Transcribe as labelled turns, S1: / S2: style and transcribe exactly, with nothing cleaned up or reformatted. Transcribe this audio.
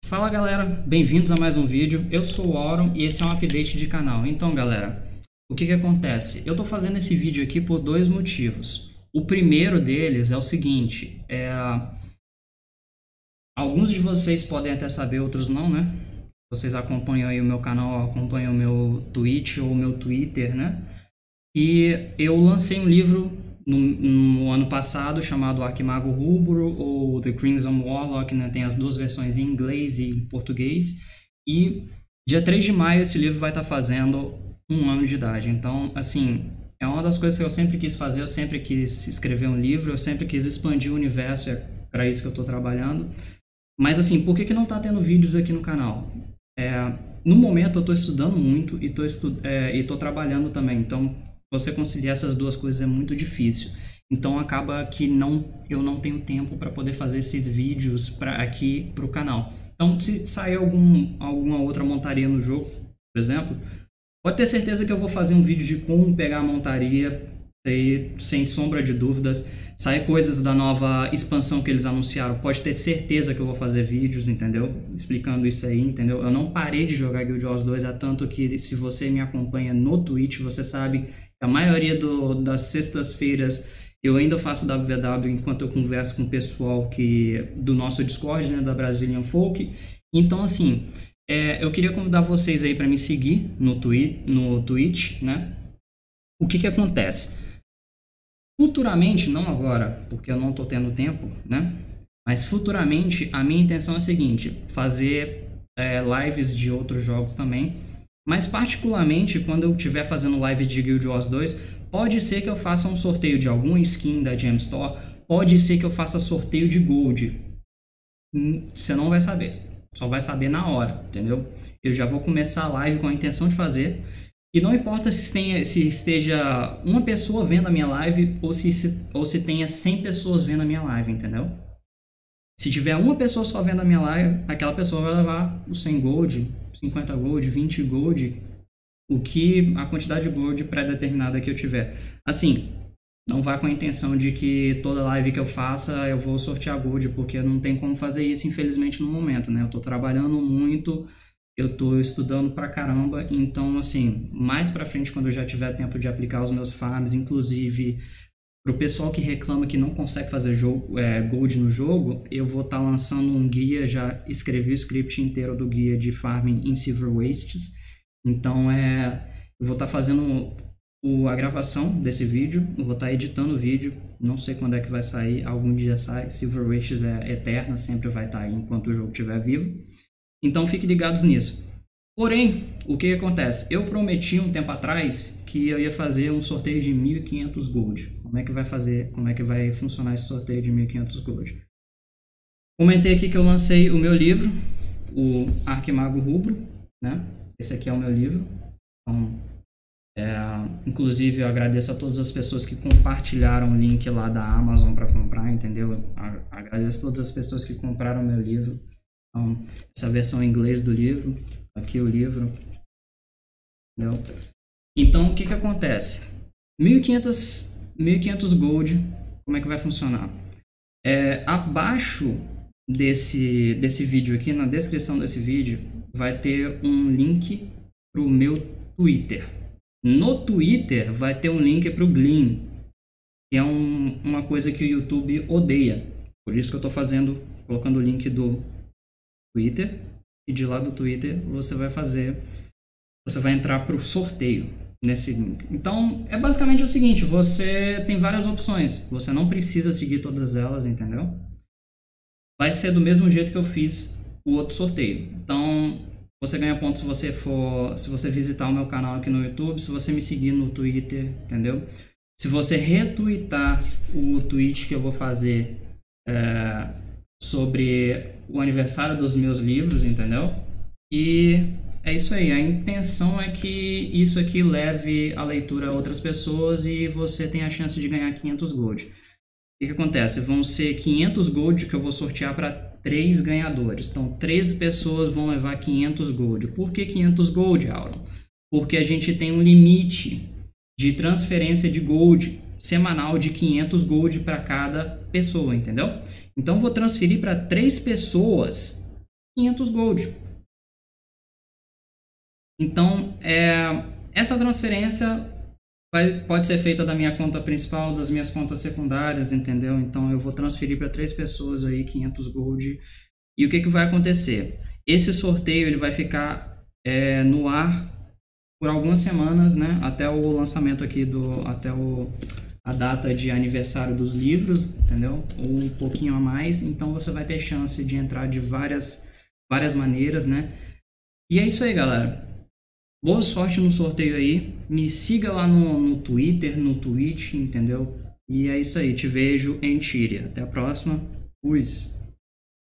S1: Fala galera, bem-vindos a mais um vídeo. Eu sou o Auron e esse é um update de canal. Então galera, o que que acontece? Eu tô fazendo esse vídeo aqui por dois motivos. O primeiro deles é o seguinte, é... alguns de vocês podem até saber, outros não, né? Vocês acompanham aí o meu canal, acompanham o meu Twitch ou o meu Twitter, né? E eu lancei um livro no, no ano passado chamado Arquimago Rubro ou The Crimson Warlock, né? Tem as duas versões em inglês e em português. E dia três de maio esse livro vai estar fazendo um ano de idade. Então, assim, é uma das coisas que eu sempre quis fazer. Eu sempre quis escrever um livro, eu sempre quis expandir o universo, é para isso que eu estou trabalhando. Mas assim, por que que não está tendo vídeos aqui no canal? É, no momento eu estou estudando muito e estou estu é, e tô trabalhando também, então você conciliar essas duas coisas é muito difícil. Então acaba que não, eu não tenho tempo para poder fazer esses vídeos pra, aqui para o canal. Então se sair algum, alguma outra montaria no jogo, por exemplo, pode ter certeza que eu vou fazer um vídeo de como pegar a montaria, aí, sem sombra de dúvidas. Sair coisas da nova expansão que eles anunciaram, pode ter certeza que eu vou fazer vídeos, entendeu? Explicando isso aí, entendeu? Eu não parei de jogar Guild Wars dois, é tanto que se você me acompanha no Twitch, você sabe que a maioria do, das sextas-feiras eu ainda faço W W W enquanto eu converso com o pessoal que, do nosso Discord, né, da Brazilian Folk. Então, assim, é, eu queria convidar vocês aí para me seguir no, twi no Twitch, né? O que que acontece? Futuramente, não agora, porque eu não estou tendo tempo, né? Mas futuramente a minha intenção é a seguinte, fazer é, lives de outros jogos também. Mas particularmente quando eu estiver fazendo live de Guild Wars dois, pode ser que eu faça um sorteio de alguma skin da Gem Store, pode ser que eu faça sorteio de Gold. Você não vai saber, só vai saber na hora, entendeu? Eu já vou começar a live com a intenção de fazer. E não importa se, tenha, se esteja uma pessoa vendo a minha live ou se, se, ou se tenha cem pessoas vendo a minha live, entendeu? Se tiver uma pessoa só vendo a minha live, aquela pessoa vai levar os cem gold, cinquenta gold, vinte gold, o que a quantidade de gold pré-determinada que eu tiver. Assim, não vá com a intenção de que toda live que eu faça eu vou sortear gold, porque não tem como fazer isso, infelizmente, no momento, né? Eu tô trabalhando muito. Eu tô estudando pra caramba, então assim, mais pra frente, quando eu já tiver tempo de aplicar os meus farms, inclusive pro pessoal que reclama que não consegue fazer jogo, é, gold no jogo, eu vou estar tá lançando um guia, já escrevi o script inteiro do guia de farming em Silver Wastes, então é, eu vou estar tá fazendo o, a gravação desse vídeo, eu vou estar tá editando o vídeo, não sei quando é que vai sair, algum dia sai, Silver Wastes é eterna, sempre vai estar tá aí enquanto o jogo estiver vivo. Então fiquem ligados nisso. Porém, o que, que acontece? Eu prometi um tempo atrás que eu ia fazer um sorteio de mil e quinhentos gold. Como é que vai fazer? Como é que vai funcionar esse sorteio de mil e quinhentos gold? Comentei aqui que eu lancei o meu livro, o Arquimago Rubro, né? Esse aqui é o meu livro. Então, é, inclusive eu agradeço a todas as pessoas que compartilharam o link lá da Amazon para comprar, entendeu? Agradeço a todas as pessoas que compraram o meu livro. Então, essa versão em inglês do livro, aqui o livro, entendeu? Então, o que que acontece? mil e quinhentos gold, como é que vai funcionar? É, abaixo desse, desse vídeo aqui, na descrição desse vídeo, vai ter um link para o meu Twitter. No Twitter vai ter um link para o Gleam, que é um, uma coisa que o YouTube odeia. Por isso que eu estou fazendo, colocando o link do Twitter, e de lá do Twitter você vai fazer, você vai entrar para o sorteio nesse link. Então é basicamente o seguinte, você tem várias opções, você não precisa seguir todas elas, entendeu? Vai ser do mesmo jeito que eu fiz o outro sorteio. Então você ganha pontos se você for, se você visitar o meu canal aqui no YouTube, se você me seguir no Twitter, entendeu? Se você retweetar o tweet que eu vou fazer é, sobre o aniversário dos meus livros, entendeu? E é isso aí, a intenção é que isso aqui leve a leitura a outras pessoas e você tem a chance de ganhar quinhentos gold. O que que acontece? Vão ser quinhentos gold que eu vou sortear para três ganhadores. Então, três pessoas vão levar quinhentos gold. Por que quinhentos gold, Auron? Porque a gente tem um limite de transferência de gold semanal de quinhentos gold para cada pessoa, entendeu? Então, vou transferir para três pessoas quinhentos gold. Então, é, essa transferência vai, pode ser feita da minha conta principal, das minhas contas secundárias, entendeu? Então, eu vou transferir para três pessoas aí quinhentos gold. E o que, que vai acontecer? Esse sorteio ele vai ficar é, no ar por algumas semanas, né? Até o lançamento aqui do, até o, a data de aniversário dos livros, entendeu? Ou um pouquinho a mais. Então, você vai ter chance de entrar de várias, várias maneiras, né? E é isso aí, galera. Boa sorte no sorteio aí. Me siga lá no, no Twitter, no Twitch, entendeu? E é isso aí. Te vejo em Tíria. Até a próxima. Fui.